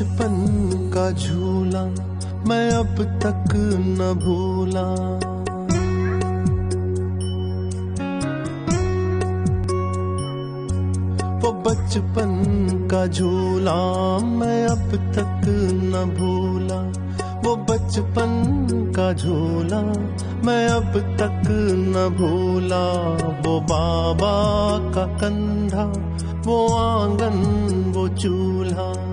बचपन का झूला मैं अब तक न भूला। वो बचपन का झूला मैं अब तक न भूला। वो बचपन का झूला मैं अब तक न भूला। वो बाबा का कंधा, वो आंगन, वो चूल्हा।